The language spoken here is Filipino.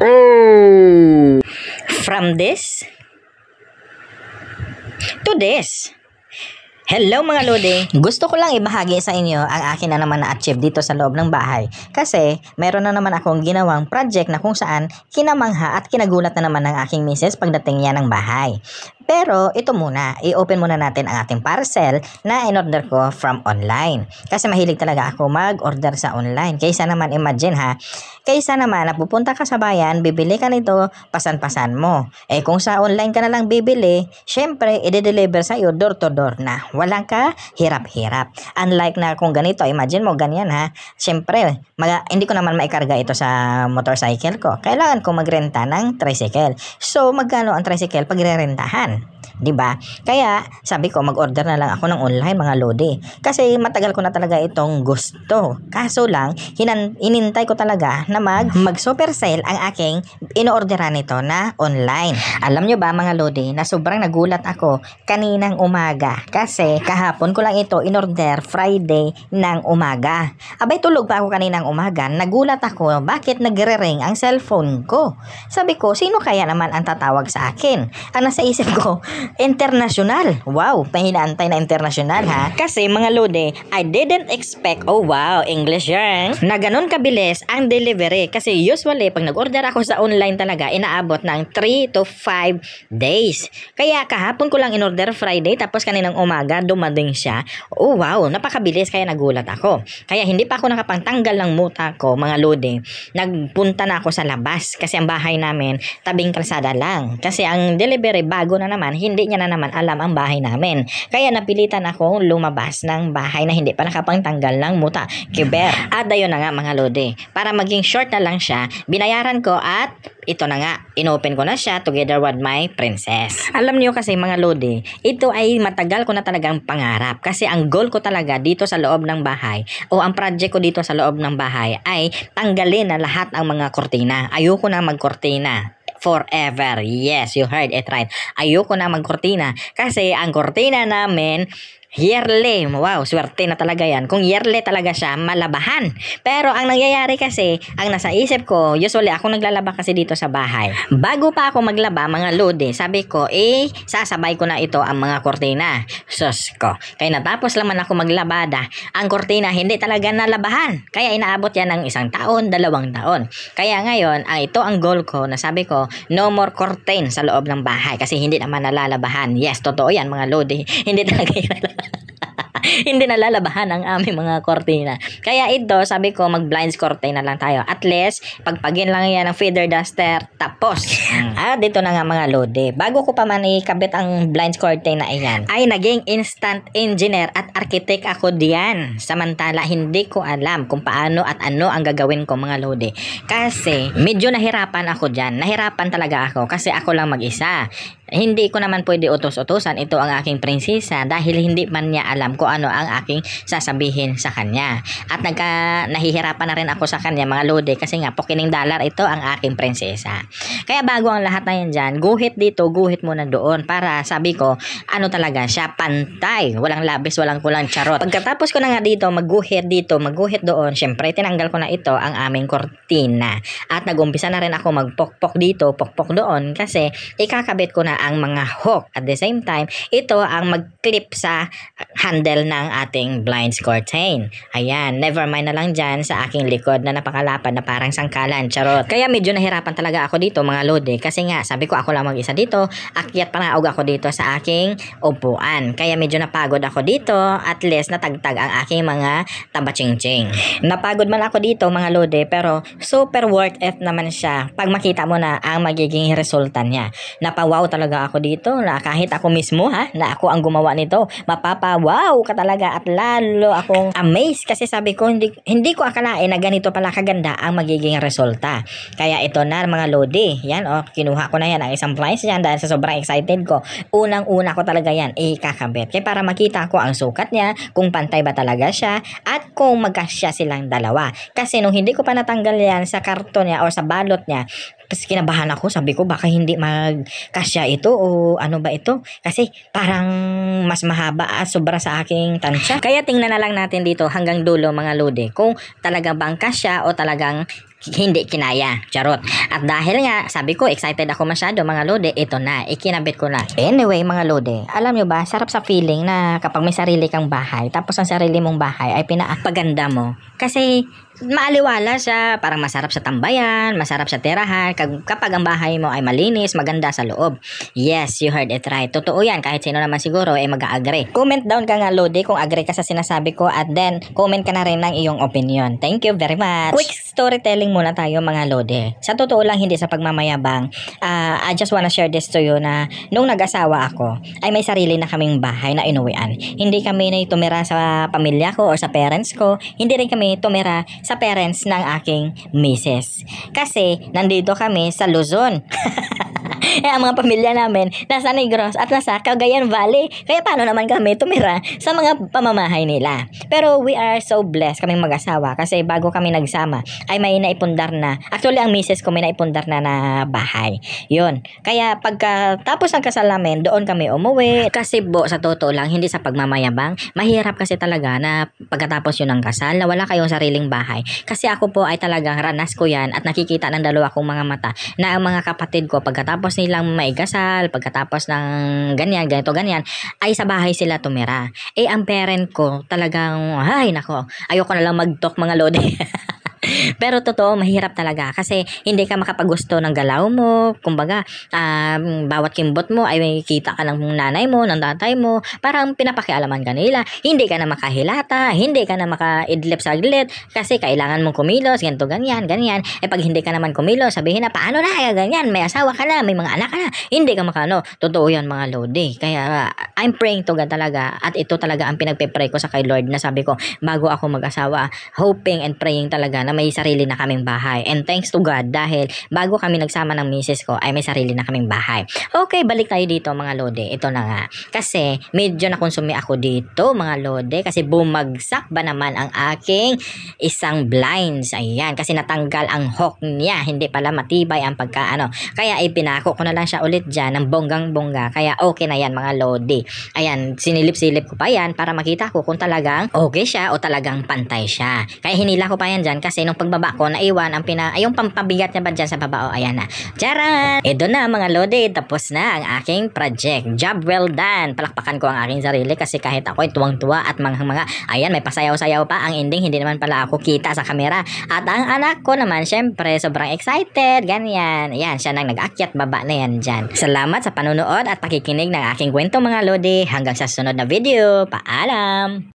Oh! From this to this. Hello mga Lodi! Gusto ko lang ibahagi sa inyo ang akin na naman na-achieve dito sa loob ng bahay. Kasi meron na naman akong ginawang project na kung saan kinamangha at kinagulat na naman ng aking misis pagdating niya ng bahay. Pero ito muna, i-open muna natin ang ating parcel na in-order ko from online. Kasi mahilig talaga ako mag-order sa online. Kaysa naman, imagine ha, kaysa naman napupunta ka sa bayan, bibili ka nito, pasan-pasan mo. Eh kung sa online ka na lang bibili, syempre, i-deliver sa iyo door to door na. Walang ka hirap-hirap. Unlike na kung ganito, imagine mo ganyan ha, syempre, hindi ko naman maikarga ito sa motorcycle ko. Kailangan ko magrenta ng tricycle. So, magkano ang tricycle pag re-rentahan? 'Di ba? Kaya sabi ko mag-order na lang ako ng online mga Lodi. Kasi matagal ko na talaga itong gusto. Kaso lang inintay ko talaga na mag super sale ang aking inoorderan nito na online. Alam nyo ba mga Lodi na sobrang nagulat ako kaninang umaga kasi kahapon ko lang ito inorder Friday ng umaga. Abay tulog pa ako kaninang umaga. Nagulat ako bakit nagre-ring ang cellphone ko. Sabi ko sino kaya naman ang tatawag sa akin? Ang nasa isip ko international. Wow, pahinaantay na international ha. Kasi mga Lodi, I didn't expect, oh wow, English yan, na ganun kabilis ang delivery. Kasi usually, pag nag-order ako sa online talaga, inaabot ng 3 to 5 days. Kaya kahapon ko lang in-order Friday, tapos kaninang umaga, dumating siya. Oh wow, napakabilis, kaya nagulat ako. Kaya hindi pa ako nakapangtanggal ng muta ko, mga Lodi. Nagpunta na ako sa labas, kasi ang bahay namin, tabing kalsada lang. Kasi ang delivery, bago na naman, hindi niya na naman alam ang bahay namin. Kaya napilitan akong lumabas ng bahay na hindi pa nakapangtanggal ng muta. Kiber. At ayun na nga mga Lodi. Para maging short na lang siya, binayaran ko at ito na nga, inopen ko na siya together with my princess. Alam niyo kasi mga Lodi, ito ay matagal ko na talagang pangarap. Kasi ang goal ko talaga dito sa loob ng bahay o ang project ko dito sa loob ng bahay ay tanggalin na lahat ang mga kortina. Ayoko na magkortina. Forever. Yes, you heard it right. Ayoko na magkortina kasi ang kortina namin yearly. Wow, swerte na talaga yan. Kung yearly talaga siya, malabahan. Pero ang nangyayari kasi, ang nasa isip ko, usually ako naglalaba kasi dito sa bahay. Bago pa ako maglaba, mga Lodi, sabi ko, sasabay ko na ito ang mga kortina. Sus ko. Kaya natapos naman ako maglabada, ang kortina hindi talaga nalabahan. Kaya inaabot yan ng 1 taon, 2 taon. Kaya ngayon, ito ang goal ko na sabi ko, no more curtain sa loob ng bahay kasi hindi naman nalalabahan. Yes, totoo yan mga Lodi. Hindi talaga yan hindi nalalabahan ang aming mga kortina. Kaya ito, sabi ko, mag-blinds curtain na lang tayo. At least, pagpagin lang yan ng feather duster, tapos. Dito na nga mga Lodi. Bago ko pa man ikabit ang blinds curtain na iyan, ay naging instant engineer at architect ako diyan. Samantala, hindi ko alam kung paano at ano ang gagawin ko mga Lodi. Kasi, medyo nahirapan ako diyan. Nahirapan talaga ako kasi ako lang mag-isa. Hindi ko naman pwede utos-utosan ito ang aking prinsesa dahil hindi man niya alam kung ano ang aking sasabihin sa kanya. At nahihirapan na rin ako sa kanya mga Lodi kasi nga $14 ito ang aking prinsesa. Kaya bago ang lahat na yan dyan, guhit dito, guhit muna doon para sabi ko, ano talaga siya, pantay. Walang labis, walang kulang, charot. Pagkatapos ko na nga dito, magguhit dito, magguhit doon, syempre tinanggal ko na ito ang aming kortina. At nagumpisa na rin ako magpokpok dito, pokpok doon kasi ikakabit ko na ang mga hook. At the same time, ito ang mag-clip sa handle ng ating blinds curtain. Ayan, never mind na lang dyan sa aking likod na napakalapad na parang sangkalan. Charot. Kaya medyo nahirapan talaga ako dito mga Lodi. Kasi nga, sabi ko ako lang mag-isa dito. Akyat panaog ako dito sa aking upuan. Kaya medyo napagod ako dito. At least natagtag ang aking mga tabaching-ching. Napagod man ako dito mga Lodi. Pero super worth it naman siya pag makita mo na ang magiging resulta niya. Napawaw talaga ako dito na kahit ako mismo na ako ang gumawa nito, mapapa-wow ka talaga at lalo akong amazed kasi sabi ko hindi ko akalain na ganito pala kaganda ang magiging resulta. Kaya ito na mga Lodi, yan kinuha ko na yan ang isang blinds yan dahil sa sobrang excited ko. Unang-una ko talaga yan ikakabit. Kaya para makita ko ang sukat niya, kung pantay ba talaga siya at kung magkasya silang dalawa. Kasi nung hindi ko pa natanggal yan sa karton niya o sa balot niya, Tapos kinabahan ako, sabi ko baka hindi magkasya ito o ano ba ito. Kasi parang mas mahaba at sobra sa aking tansya. Kaya tingnan na lang natin dito hanggang dulo mga lodi kung talaga bang kasya o talagang hindi kinaya. Charot. At dahil nga, sabi ko, excited ako masyado mga lode, ito na, ikinabit ko na. Anyway mga lode, alam nyo ba, sarap sa feeling na kapag may sarili kang bahay, tapos ang sarili mong bahay ay pinaapaganda mo. Kasi maaliwala siya, parang masarap sa tambayan, masarap sa tirahan, kapag ang bahay mo ay malinis, maganda sa loob. Yes, you heard it right. Totoo yan, kahit sino naman siguro ay mag-a-agree. Comment down ka nga lode kung agree ka sa sinasabi ko at then comment ka na rin ng iyong opinion. Thank you very much. Quick storytelling muna tayo mga lode. Sa totoo lang, hindi sa pagmamayabang, I just wanna share this to you na nung nag-asawa ako, ay may sarili na kaming bahay na inuwian. Hindi kami na tumira sa pamilya ko o sa parents ko, hindi rin kami tumira sa parents ng aking misis. Kasi nandito kami sa Luzon. Ang mga pamilya namin nasa Negros at nasa Cagayan Valley. Kaya paano naman kami tumira sa mga pamamahay nila. Pero we are so blessed kaming mag-asawa kasi bago kami nagsama ay may naipundar na. Actually ang misis ko may naipundar na bahay. Yun. Kaya pagkatapos ng kasal namin, doon kami umuwi. Kasi sa totoo lang, hindi sa pagmamayabang, mahirap kasi talaga na pagkatapos yun ng kasal na wala kayong sariling bahay. Kasi ako po ay talagang ranas ko yan at nakikita ng dalawa kong mga mata na ang mga kapatid ko pagkatapos nilang maigasal, pagkatapos ng ganyan, ganito, ganyan, ay sa bahay sila tumira. Ang parent ko talagang, ay nako, ayoko na lang mag-talk mga lode. Pero totoo, mahirap talaga kasi hindi ka makapagusto ng galaw mo. Kumbaga, bawat kimbot mo ay may kita ka ng nanay mo, ng tatay mo. Parang pinapakialaman ka nila. Hindi ka na makahilata, hindi ka na makaidlip saglit kasi kailangan mong kumilos, ganito, ganyan, ganyan. Pag hindi ka naman kumilos, sabihin na, paano na, ganyan, may asawa ka na, may mga anak ka na, hindi ka makano. Totoo yan mga lodi. Kaya, I'm praying to God talaga at ito talaga ang pinagpe-pray ko sa kay Lord na sabi ko, bago ako mag-asawa, hoping and praying talaga na may sarili na kaming bahay. And thanks to God dahil bago kami nagsama ng misis ko ay may sarili na kaming bahay. Okay, balik tayo dito mga lode. Ito na nga. Kasi medyo nakonsumi ako dito mga lode kasi bumagsak ba naman ang aking isang blinds. Ayan, kasi natanggal ang hook niya. Hindi pala matibay ang pagkaano. Kaya ipinako ko na lang siya ulit dyan ng bonggang-bongga. Kaya okay na yan mga lode. Ayan, sinilip-silip ko pa yan para makita ko kung talagang okay siya o talagang pantay siya. Kaya hinila ko pa yan dyan kasi nung pagbaba ko, naiwan ang yung pampabigat niya ba dyan sa baba? O, ayan na. Charan! Ito na mga lode, tapos na ang aking project. Job well done. Palakpakan ko ang aking sarili kasi kahit ako ay tuwang-tuwa at mga, ayan, may pasayaw-sayaw pa. Ang ending, hindi naman pala ako kita sa kamera. At ang anak ko naman, syempre, sobrang excited. Ganyan. Ayan, siya nang nag-akyat baba na yan dyan. Salamat sa panunood at pakikinig ng aking kwento mga lode. Hanggang sa sunod na video. Paalam!